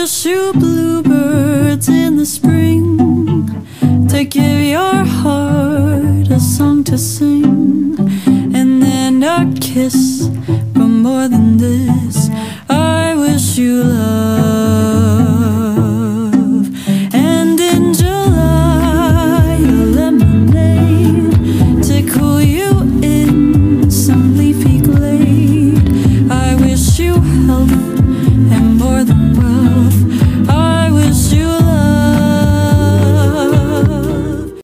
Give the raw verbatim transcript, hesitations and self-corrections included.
wish you bluebirds in the spring, to give your heart a song to sing, and then a kiss. But more than this, I wish you love.